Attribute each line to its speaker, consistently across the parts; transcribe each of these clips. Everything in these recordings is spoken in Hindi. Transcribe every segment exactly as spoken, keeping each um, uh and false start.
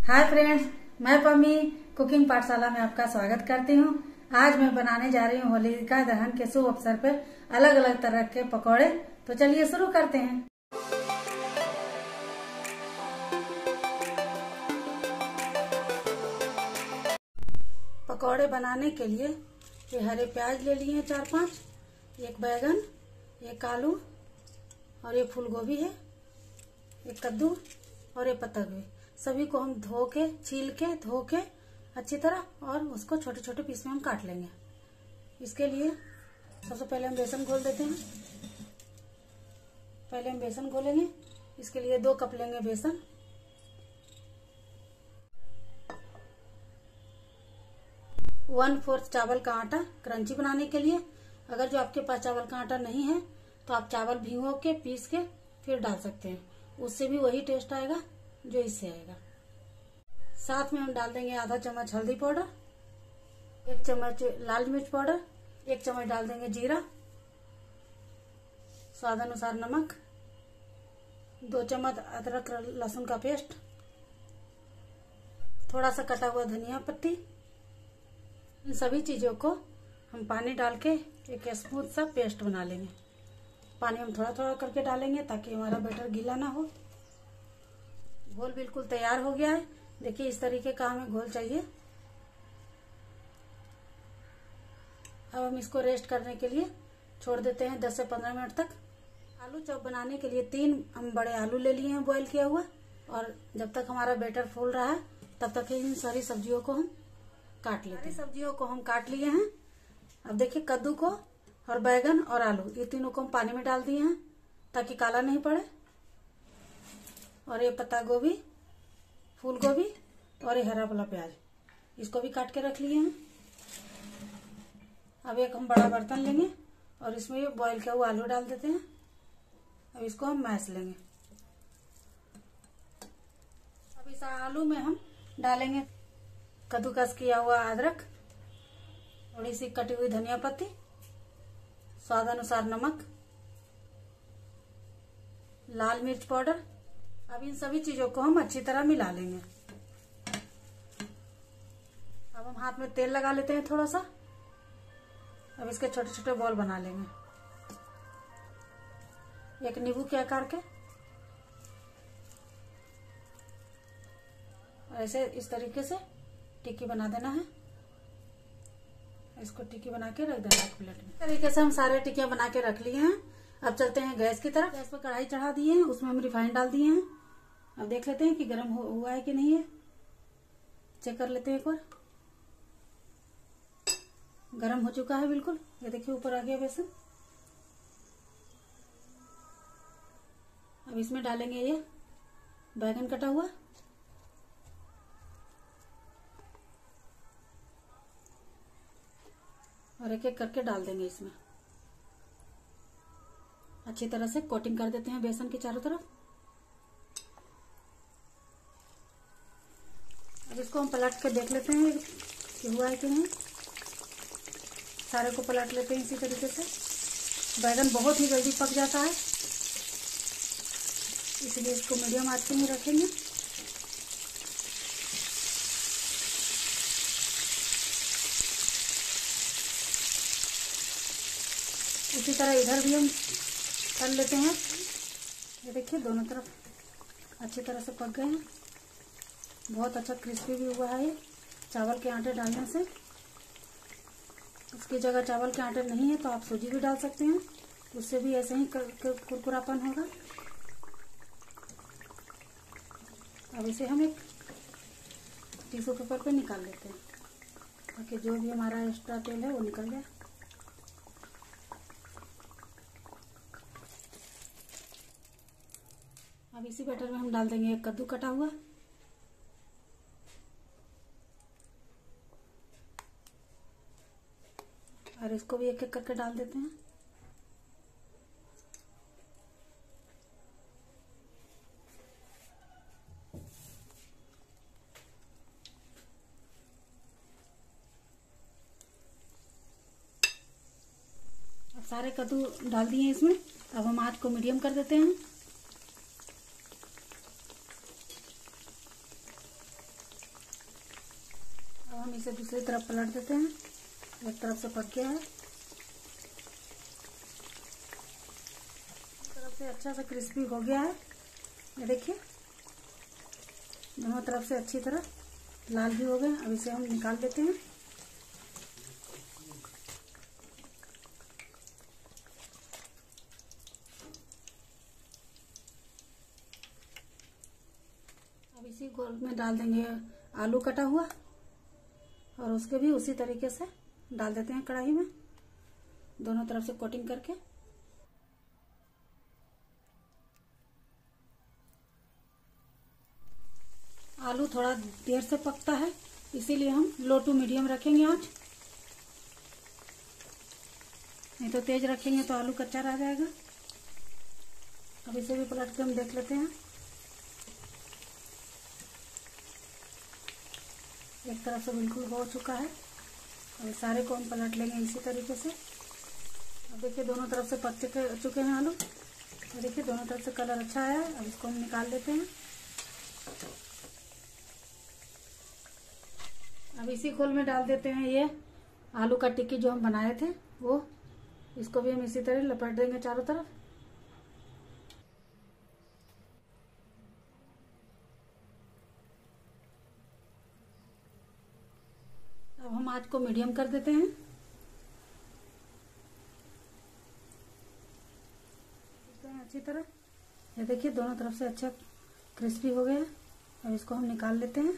Speaker 1: हाय फ्रेंड्स, मैं पम्मी कुकिंग पाठशाला में आपका स्वागत करती हूँ। आज मैं बनाने जा रही हूँ होलिका दहन के शुभ अवसर पर अलग अलग तरह के पकौड़े। तो चलिए शुरू करते हैं। पकौड़े बनाने के लिए ये हरे प्याज ले लिए हैं चार पांच, एक बैगन, एक आलू और ये फूल गोभी है, एक कद्दू और ये पत्ता गोभी। सभी को हम धो के छील के धो के अच्छी तरह और उसको छोटे छोटे पीस में हम काट लेंगे। इसके लिए सबसे पहले हम बेसन घोल देते हैं। पहले हम बेसन घोलेंगे। इसके लिए दो कप लेंगे बेसन, वन फोर्थ चावल का आटा क्रंची बनाने के लिए। अगर जो आपके पास चावल का आटा नहीं है तो आप चावल भिगो के पीस के फिर डाल सकते हैं, उससे भी वही टेस्ट आएगा जो इससे आएगा। साथ में हम डाल देंगे आधा चम्मच हल्दी पाउडर, एक चम्मच लाल मिर्च पाउडर, एक चम्मच डाल देंगे जीरा, स्वाद अनुसार नमक, दो चम्मच अदरक लहसुन का पेस्ट, थोड़ा सा कटा हुआ धनिया पत्ती। इन सभी चीजों को हम पानी डाल के एक स्मूथ सा पेस्ट बना लेंगे। पानी हम थोड़ा थोड़ा करके डालेंगे ताकि हमारा बैटर गीला ना हो। घोल बिल्कुल तैयार हो गया है। देखिए इस तरीके का हमें घोल चाहिए। अब हम इसको रेस्ट करने के लिए छोड़ देते हैं दस से पंद्रह मिनट तक। आलू चॉप बनाने के लिए तीन हम बड़े आलू ले लिए हैं बॉईल किया हुआ, और जब तक हमारा बैटर फूल रहा है तब तक इन सारी सब्जियों को हम काट लेते हैं। सब्जियों को हम काट लिए हैं। अब देखिए कद्दू को और बैगन और आलू ये तीनों को हम पानी में डाल दिए हैं ताकि काला नहीं पड़े। और ये पत्ता गोभी, फूल गोभी और ये हरा वाला प्याज, इसको भी काट के रख लिए हैं। अब एक हम बड़ा बर्तन लेंगे और इसमें ये बॉईल किया हुआ आलू डाल देते हैं। अब इसको हम मैश लेंगे। अब इस आलू में हम डालेंगे कद्दूकस किया हुआ अदरक, थोड़ी सी कटी हुई धनिया पत्ती, स्वाद अनुसार नमक, लाल मिर्च पाउडर। अब इन सभी चीजों को हम अच्छी तरह मिला लेंगे। अब हम हाथ में तेल लगा लेते हैं थोड़ा सा। अब इसके छोटे छोटे बॉल बना लेंगे, एक नींबू के आकार के। ऐसे इस तरीके से टिक्की बना देना है। इसको टिक्की बना के रख देना एक प्लेट में। इस तरीके से हम सारे टिक्कियां बना के रख लिए हैं। अब चलते हैं गैस की तरफ। गैस पर कढ़ाई चढ़ा दिए हैं, उसमें हम रिफाइंड डाल दिए हैं। अब देख लेते हैं कि गर्म हुआ है कि नहीं है। चेक कर लेते हैं एक बार। गर्म हो चुका है बिल्कुल। ये देखिए ऊपर आ गया बेसन। अब इसमें डालेंगे ये बैगन कटा हुआ, और एक एक करके डाल देंगे इसमें। अच्छी तरह से कोटिंग कर देते हैं बेसन की चारों तरफ। अब इसको हम पलट के देख लेते हैं कि हुआ है कि नहीं। सारे को पलट लेते हैं इसी तरीके से। बैगन बहुत ही जल्दी पक जाता है, इसलिए इसको मीडियम आंच पे ही रखेंगे। इसी तरह इधर भी हम कर लेते हैं। ये देखिए दोनों तरफ अच्छी तरह से पक गए हैं। बहुत अच्छा क्रिस्पी भी हुआ है ये चावल के आटे डालने से। इसकी जगह चावल के आटे नहीं है तो आप सूजी भी डाल सकते हैं, उससे भी ऐसे ही कुरकुरापन होगा। अब इसे हम एक टिश्यू पेपर पे निकाल लेते हैं ताकि जो भी हमारा एक्स्ट्रा तेल है वो निकल जाए। अब इसी बैटर में हम डाल देंगे एक कद्दू कटा हुआ, और इसको भी एक एक करके डाल देते हैं। अब सारे कद्दू डाल दिए इसमें। अब हम आंच को मीडियम कर देते हैं। अब हम इसे दूसरी तरफ पलट देते हैं। एक तरफ से पक गया है, एक तरफ से अच्छा सा क्रिस्पी हो गया है। ये देखिए दोनों तरफ से अच्छी तरह लाल भी हो गए। अब इसे हम निकाल देते हैं। अब इसी गोल में डाल देंगे आलू कटा हुआ और उसके भी उसी तरीके से डाल देते हैं कढ़ाई में, दोनों तरफ से कोटिंग करके। आलू थोड़ा देर से पकता है, इसीलिए हम लो टू मीडियम रखेंगे आंच, नहीं तो तेज रखेंगे तो आलू कच्चा रह जाएगा। अब इसे भी पलट के हम देख लेते हैं। एक तरफ से बिल्कुल हो चुका है। अब सारे को हम पलट लेंगे इसी तरीके से। अब देखिए दोनों तरफ से पक चुके चुके हैं आलू। तो देखिए दोनों तरफ से कलर अच्छा आया है। अब इसको हम निकाल लेते हैं। अब इसी खोल में डाल देते हैं ये आलू का टिक्की जो हम बनाए थे वो, इसको भी हम इसी तरह लपेट देंगे चारों तरफ। अब हम आंच को मीडियम कर देते हैं। अच्छी तरह ये देखिए दोनों तरफ से अच्छा क्रिस्पी हो गया। अब इसको हम निकाल लेते हैं।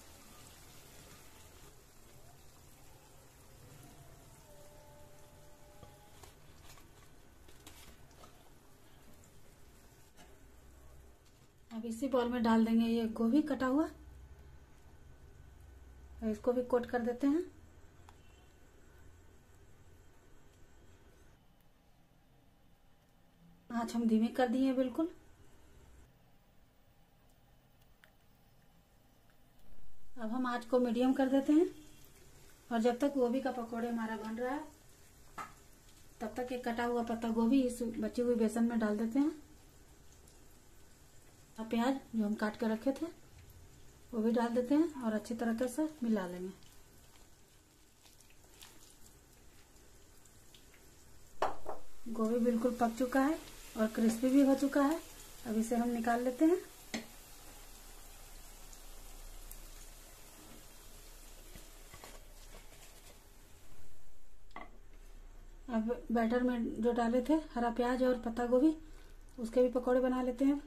Speaker 1: अब इसी बॉल में डाल देंगे ये गोभी कटा हुआ, इसको भी कोट कर देते हैं। आँच हम धीमी कर दिए बिल्कुल। अब हम आँच को मीडियम कर देते हैं और जब तक गोभी का पकौड़े हमारा बन रहा है तब तक एक कटा हुआ पत्ता गोभी इस बची हुई बेसन में डाल देते हैं। और प्याज जो हम काट कर रखे थे वो भी डाल देते हैं और अच्छी तरीके से मिला लेंगे। गोभी बिल्कुल पक चुका है और क्रिस्पी भी हो चुका है। अब इसे हम निकाल लेते हैं। अब बैटर में जो डाले थे हरा प्याज और पत्ता गोभी, उसके भी पकौड़े बना लेते हैं।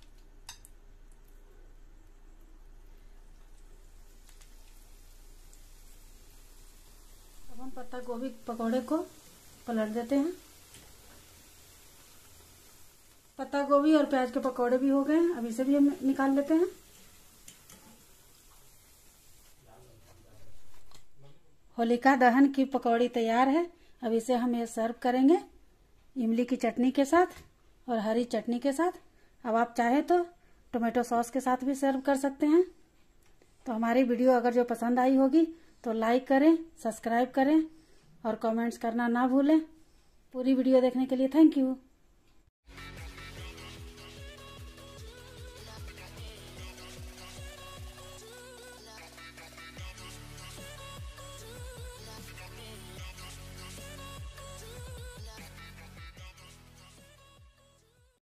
Speaker 1: अब हम पत्ता गोभी पकौड़े को पलट देते हैं। पत्ता गोभी और प्याज के पकौड़े भी हो गए। अब इसे भी हम निकाल लेते हैं। होलिका दहन की पकौड़ी तैयार है। अब इसे हम ये सर्व करेंगे इमली की चटनी के साथ और हरी चटनी के साथ। अब आप चाहे तो टोमेटो सॉस के साथ भी सर्व कर सकते हैं। तो हमारी वीडियो अगर जो पसंद आई होगी तो लाइक करें, सब्सक्राइब करें और कमेंट्स करना ना भूलें। पूरी वीडियो देखने के लिए थैंक यू।